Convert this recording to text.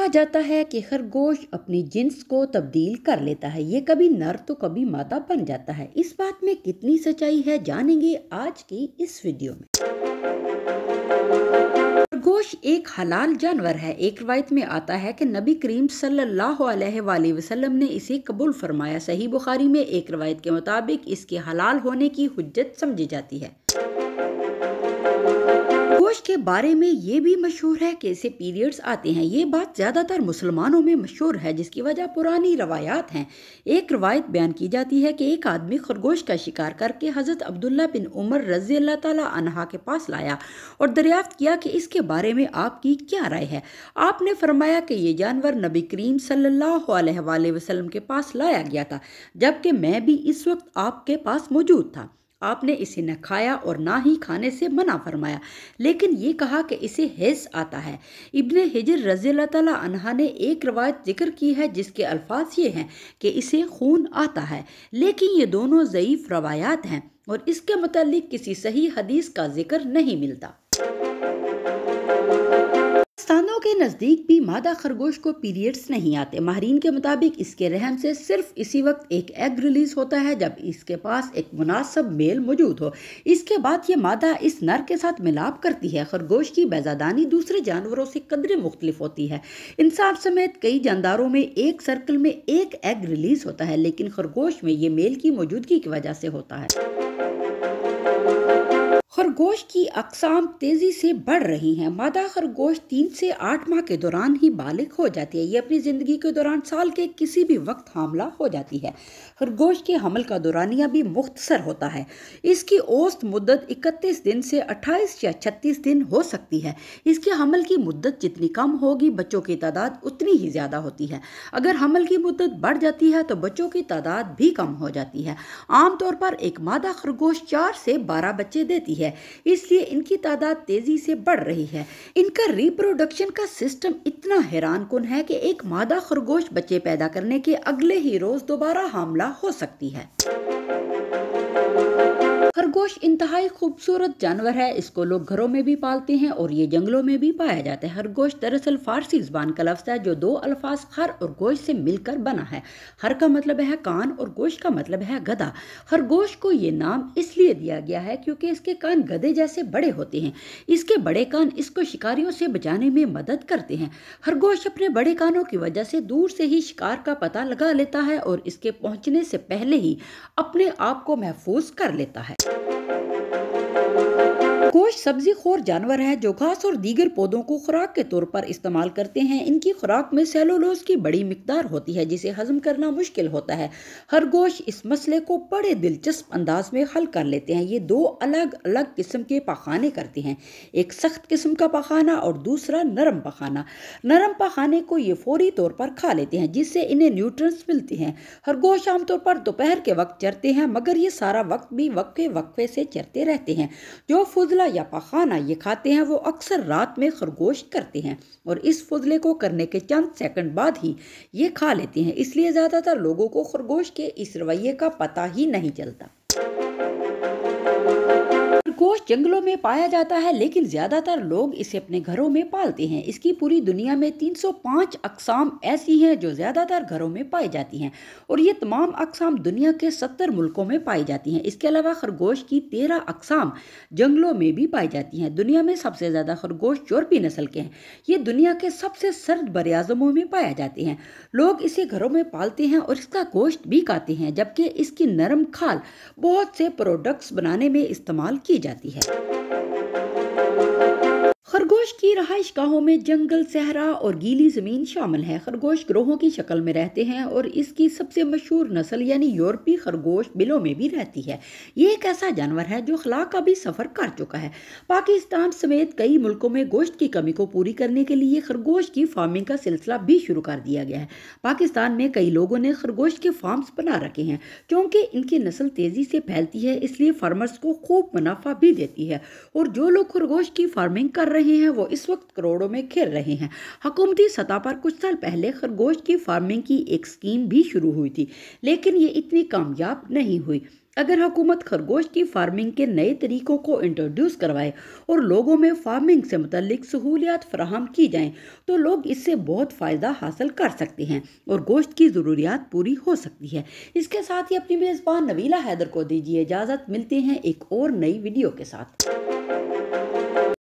कहा जाता है कि खरगोश अपनी जिन्स को तब्दील कर लेता है। ये कभी नर तो कभी मादा बन जाता है। इस बात में कितनी सच्चाई है जानेंगे आज की इस वीडियो में। खरगोश एक हलाल जानवर है। एक रवायत में आता है कि नबी करीम सल्लल्लाहु अलैहि वसल्लम ने इसे कबूल फरमाया। सही बुखारी में एक रवायत के मुताबिक इसके हलाल होने की हुज्जत समझी जाती है। खरगोश के बारे में ये भी मशहूर है कि इसे पीरियड्स आते हैं। ये बात ज़्यादातर मुसलमानों में मशहूर है, जिसकी वजह पुरानी रवायात हैं। एक रवायत बयान की जाती है कि एक आदमी खरगोश का शिकार करके हज़रत अब्दुल्ला बिन उमर रज़ी अल्लाह ताला अन्हा के पास लाया और दरियाफ्त किया कि इसके बारे में आपकी क्या राय है। आपने फरमाया कि ये जानवर नबी करीम सल्लल्लाहु अलैहि वसल्लम के पास लाया गया था, जबकि मैं भी इस वक्त आपके पास मौजूद था। आपने इसे न खाया और ना ही खाने से मना फरमाया, लेकिन ये कहा कि इसे हैज़ आता है। इब्ने हिजर रज़ी अल्लाह ताला अन्हा ने एक रवायत जिक्र की है जिसके अल्फाज ये हैं कि इसे खून आता है, लेकिन ये दोनों ज़ईफ़ रवायात हैं और इसके मुतालिक किसी सही हदीस का जिक्र नहीं मिलता। स्थानों के नज़दीक भी मादा खरगोश को पीरियड्स नहीं आते। माहरीन के मुताबिक इसके रहम से सिर्फ इसी वक्त एक एग रिलीज होता है जब इसके पास एक मुनासिब मेल मौजूद हो। इसके बाद ये मादा इस नर के साथ मिलाप करती है। खरगोश की बैजादानी दूसरे जानवरों से कदरे मुख्तलिफ होती है। इंसान समेत कई जानदारों में एक सर्कल में एक एग रिलीज होता है, लेकिन खरगोश में ये मेल की मौजूदगी की वजह से होता है। खरगोश की अक़साम तेज़ी से बढ़ रही हैं। मादा खरगोश 3 से 8 माह के दौरान ही बालिग हो जाती है। ये अपनी ज़िंदगी के दौरान साल के किसी भी वक्त हामला हो जाती है। खरगोश के हमल का दौरानिया भी मुख्तसर होता है। इसकी औसत मुद्दत 31 दिन से 28 या 36 दिन हो सकती है। इसके हमल की मुद्दत जितनी कम होगी, बच्चों की तादाद उतनी ही ज़्यादा होती है। अगर हमल की मुद्दत बढ़ जाती है तो बच्चों की तादाद भी कम हो जाती है। आमतौर पर एक मादा खरगोश 4 से 12 बच्चे देती है, इसलिए इनकी तादाद तेजी से बढ़ रही है। इनका रिप्रोडक्शन का सिस्टम इतना हैरानकुन है कि एक मादा खरगोश बच्चे पैदा करने के अगले ही रोज दोबारा हामला हो सकती है। खरगोश इंतहाई खूबसूरत जानवर है। इसको लोग घरों में भी पालते हैं और ये जंगलों में भी पाया जाता है। खरगोश दरअसल फारसी ज़बान का लफ्ज़ है जो 2 अल्फाज खर और गोश से मिलकर बना है। खर का मतलब है कान और गोश का मतलब है गधा। खरगोश को ये नाम इसलिए दिया गया है क्योंकि इसके कान गधे जैसे बड़े होते हैं। इसके बड़े कान इसको शिकारियों से बचाने में मदद करते हैं। खरगोश अपने बड़े कानों की वजह से दूर से ही शिकार का पता लगा लेता है और इसके पहुंचने से पहले ही अपने आप को महफूज कर लेता है। खरगोश सब्जी खोर जानवर है जो घास और दीगर पौधों को खुराक के तौर पर इस्तेमाल करते हैं। इनकी खुराक में सेलुलोज की बड़ी मिकदार होती है जिसे हजम करना मुश्किल होता है। खरगोश इस मसले को बड़े दिलचस्प अंदाज में हल कर लेते हैं। ये 2 अलग अलग किस्म के पखाने करते हैं, एक सख्त किस्म का पखाना और दूसरा नरम पखाना। नरम पखाने को ये फौरी तौर पर खा लेते हैं जिससे इन्हें न्यूट्रिएंट्स मिलते हैं। खरगोश आमतौर पर दोपहर के वक्त चरते हैं, मगर ये सारा वक्त भी वक्फे वक्फे से चरते रहते हैं। जो फुजला या पखाना ये खाते हैं वो अक्सर रात में खरगोश करते हैं और इस फुजले को करने के चंद सेकंड बाद ही ये खा लेते हैं। इसलिए ज्यादातर लोगों को खरगोश के इस रवैये का पता ही नहीं चलता। खरगोश जंगलों में पाया जाता है, लेकिन ज्यादातर लोग इसे अपने घरों में पालते हैं। इसकी पूरी दुनिया में 305 अक़साम ऐसी हैं जो ज्यादातर घरों में पाई जाती हैं और ये तमाम अक़साम दुनिया के 70 मुल्कों में पाई जाती हैं। इसके अलावा खरगोश की 13 अक़साम जंगलों में भी पाई जाती हैं। दुनिया में सबसे ज्यादा खरगोश यूरोपीय नस्ल के हैं। ये दुनिया के सबसे सर्द बरआज़मों में पाए जाते हैं। लोग इसे घरों में पालते हैं और इसका गोश्त भी खाते हैं, जबकि इसकी नरम खाल बहुत से प्रोडक्ट्स बनाने में इस्तेमाल की जाती है। खरगोश की रहाइश गाहों में जंगल, सहरा और गीली जमीन शामिल है। खरगोश ग्रोहों की शक्ल में रहते हैं और इसकी सबसे मशहूर नस्ल यानी यूरोपीय खरगोश बिलों में भी रहती है। ये एक ऐसा जानवर है जो खला का भी सफर कर चुका है। पाकिस्तान समेत कई मुल्कों में गोश्त की कमी को पूरी करने के लिए खरगोश की फार्मिंग का सिलसिला भी शुरू कर दिया गया है। पाकिस्तान में कई लोगों ने खरगोश के फार्म्स बना रखे हैं क्योंकि इनकी नस्ल तेजी से फैलती है, इसलिए फार्मर्स को खूब मुनाफा भी देती है और जो लोग खरगोश की फार्मिंग कर रहे हैं वो इस वक्त करोड़ों में खेल रहे हैं। हुकूमती सतह पर कुछ साल पहले खरगोश की फार्मिंग की एक स्कीम भी शुरू हुई थी, लेकिन ये इतनी कामयाब नहीं हुई। अगर हुकूमत खरगोश की फार्मिंग के नए तरीकों को इंट्रोड्यूस करवाए और लोगों में फार्मिंग से मुतल्लिक सहूलियात फराहम की जाएं, तो लोग इससे बहुत फ़ायदा हासिल कर सकते हैं और गोश्त की ज़रूरियात पूरी हो सकती है। इसके साथ ही अपनी मेज़बान नबीला हैदर को दीजिए इजाज़त। मिलते हैं एक और नई वीडियो के साथ।